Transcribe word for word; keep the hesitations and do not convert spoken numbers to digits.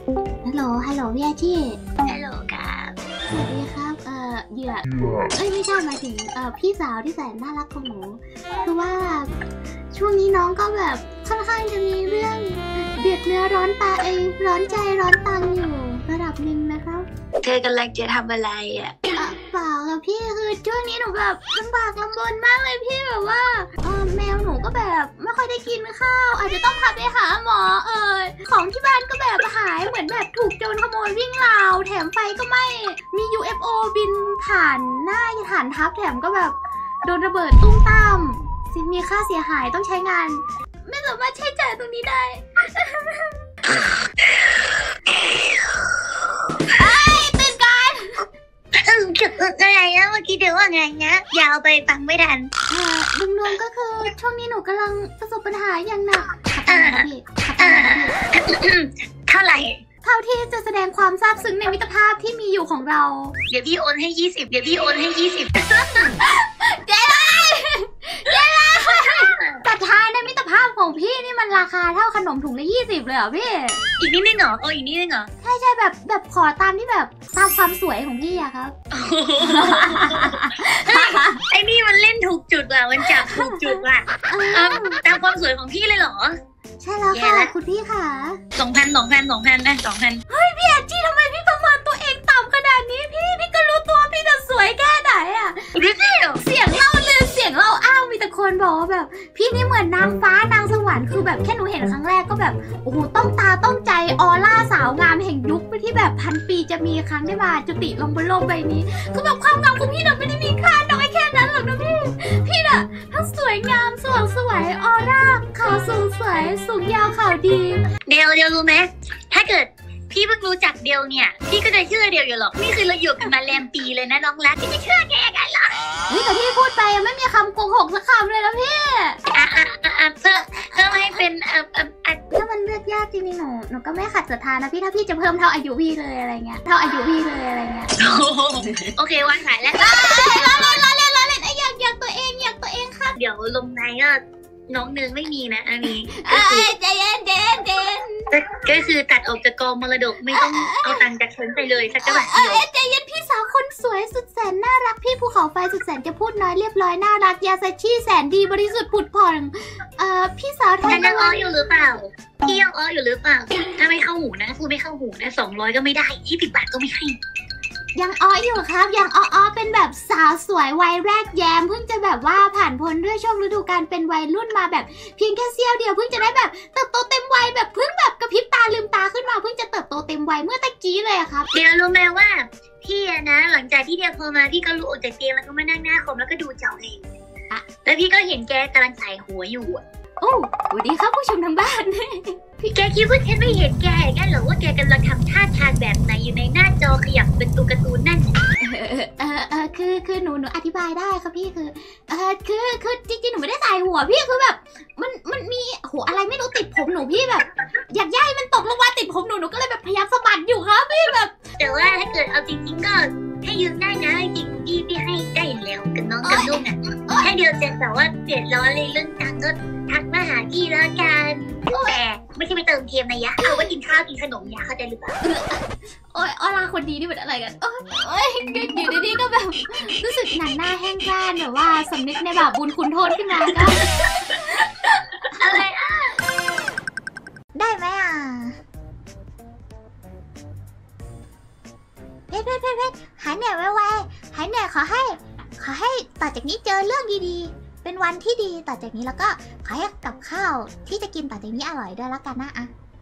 ฮัลโหลฮัลโหลพี่อาชีฮัลโหลครับสวัสดีครับเอ่อเหยื่อเอ้ยไม่ใช่หมายถึงเอ่อพี่สาวที่แสนน่ารักของหนูคือว่าช่วงนี้น้องก็แบบค่อนข้างจะมีเรื่องเดือดเนื้อร้อนตาเอ้ยร้อนใจร้อนตังอยู่ระดับหนึ่งนะครับเธอกำลังจะทำอะไรอ่ะเปล่าค่ะพี่คือช่วงนี้หนูแบบลำบากลำบนมากเลยพี่แบบว่าเออแมวหนูก็แบบไม่ค่อยได้กินข้าวอาจจะต้องพาไปหาหมอเออของที่บ้านก็แบบหายเหมือนแบบถูกโจรขโมยวิ่งราวแถมไฟก็ไม่มี ยู เอฟ โอ บินผ่านหน้าฐานทัพแถมก็แบบโดนระเบิดตุ้มตามสิมีค่าเสียหายต้องใช้งานไม่สามารถใช้จ่ายตรงนี้ได้ไอ้ตื่นกันเกิดอะไรนะเมื่อกี้เดี๋ยวว่าไงนะยาวไปฟังไม่ทันเออลุงนงก็คือช่วงนี้หนูกำลังประสบปัญหาอย่างหนักขับไปพี่ขับไปพี่เท่าไหร่เท่าที่จะแสดงความซาบซึ้งในมิตรภาพที่มีอยู่ของเราเดี๋ยวพี่โอนให้ยี่สิบเดี๋ยวพี่โอนให้ยี่สิบเจ๊เลยเจ๊เลยแต่ท้ายในมิตรภาพของพี่นี่มันราคาเท่าขนมถุงละยี่สิบเลยเหรอพี่อีกนิดนึงเหรอโอ้อีกนิดนึงเหรอใช่ใช่แบบแบบขอตามที่แบบตามความสวยของพี่อะครับไอ้นี่มันเล่นถูกจุดว่ะมันจับถูกจุดว่ะตามความสวยของพี่เลยเหรอใช่แล้วค่ะคุณพี่ค่ะสองพันสองพันสองพันนะสองพันเฮ้ยพี่อาจีทำไมพี่ประเมินตัวเองต่ำขนาดนี้พี่พี่ก็รู้ตัวพี่จะสวยแค่ไหนอะรู้สิเสียงเล่าลือเสียงเล่าอ้าวมีแต่คนบอกว่าแบบพี่นี่เหมือนนางฟ้านางสวรรค์คือแบบแค่หนูเห็นครั้งแรกก็แบบโอ้โหต้องตาต้องใจออร่าสาวงามแห่งยุคที่แบบพันปีจะมีครั้งได้มาจุติลงบนโลกใบนี้คือแบบความงามของพี่น่ะไม่ได้มีค่าน้อยแค่นั้นหรอกนะพี่พี่น่ะทั้งสวยงามสว่างสวยออร่าขาวสูงสวยสูงยาวขาวดีเดียวเดียวรู้ไหมถ้าเกิดพี่เพิ่งรู้จักเดียวเนี่ยพี่ก็จะเชื่อเดียวอยู่หรอกนี่คือเราอยู่กันมาแรมปีเลยนะน้องรักพี่จะเชื่อแกกันเหรอเฮ้ยแต่พี่พูดไปไม่มีคำโกหกสักคำเลยนะพี่อ่ะอ่ะอ่ะเพื่อเพื่อให้เป็นเอ่อเอ่อถ้ามันเลือกยากจริงๆหนูหนูก็ไม่ขัดศรัทธานะพี่ถ้าพี่จะเพิ่มเท่าอายุพี่เลยอะไรเงี้ยเท่าอายุพี่เลยอะไรเงี้ยโอเควางสายแล้วล้อเล่นล้อเล่นล้อเล่นไอ้อยากอยากตัวเองอยากตัวเองค่ะเดี๋ยวลงในก็น้องเนืองไม่มีนะอันนี้เอ้ยใจเย็นเย็นเย็นก็คือตัดออกจากกองมรดกไม่ต้องเอาตังค์จากฉันไปเลยสักบาทเดียวใจเย็นพี่สาวคนสวยสุดแสนน่ารักพี่ภูเขาไฟสุดแสนจะพูดน้อยเรียบร้อยน่ารักยาซาชิแสนดีบริสุทธิ์ผุดผ่องเอ่อพี่สาวทำยังอ้ออยู่หรือเปล่าพี่ยังอ้ออยู่หรือเปล่าถ้าไม่เข้าหูนะคือไม่เข้าหูนะสองร้อยก็ไม่ได้ยี่สิบบาทก็ไม่ให้ยังอ้ออยู่ครับยังอ้ออ้อเป็นแบบสาวสวยวัยแรกแย้มเพิ่งจะแบบว่าผ่านพ้นด้วยช่วงฤดูกาลเป็นวัยรุ่นมาแบบเพียงแค่เสี้ยวเดียวเพิ่งจะได้แบบเติบโตเต็มวัยแบบเพิ่งแบบกระพริบตาลืมตาขึ้นมาเพิ่งจะเติบโตเต็มวัยเมื่อตะกี้เลยอะครับเดี๋ยวรู้ไหมว่าพี่นะหลังจากที่เดียวพอมาพี่ก็ลุกออกจากเตียงแล้วก็มานั่งหน้าคอมแล้วก็ดูจอเองอะแล้วพี่ก็เห็นแกกำลังใส่หัวอยู่โอ้สวัสดีครับผู้ชมทางบ้านพี่แกคิดว่าฉันไม่เห็นแกแกหรอว่าแกกำลังทำท่าทางแบบไหนอยู่ในหน้าจอขยับเป็นตัวการ์ตูนนั่นเออเออคือคือหนูหนูอธิบายได้ครับพี่คือเออคือคือจริงๆหนูไม่ได้ใส่หัวพี่คือแบบมันมันมีหัวอะไรไม่รู้ติดผมหนูพี่แบบอยากย่ายมันตกลงมาติดผมหนูหนูก็เลยแบบพยายามสะบัดอยู่ครับพี่แบบแต่ว่าถ้าเกิดเอาจริงๆก็ให้ยืมได้นะจริงพี่พี่ให้ได้แล้วกับน้องกับลูกอ่ะแค่เดียวจะแต่ว่าเปลี่ยนล้อเลยเรื่องตังก็ทักมาหาพี่แล้วกันแต่ไม่ใช่ไปเติมเกมนะยะเอาไว้กินข้าวกินขนมยะเข้าใจหรือเปล่าโอ้ยอลาคนดีนี่เป็นอะไรกันโอ้ยโอ้ยอยู่ดีๆก็แบบรู้สึกหนังหน้าแห้งกร้านแบบว่าสำนึกในบาปบุญคุณโทษขึ้นมาก็อะไรอ่ะได้ไหมอ่ะเพชรเพชรเพชรหายเหนื่อยไวๆหายเหนื่อยขอให้ขอให้ต่อจากนี้เจอเรื่องดีๆเป็นวันที่ดีต่อจากนี้แล้วก็ขอให้กับข้าวที่จะกินต่อจากนี้อร่อยด้วยแล้วกันนะอ่ะ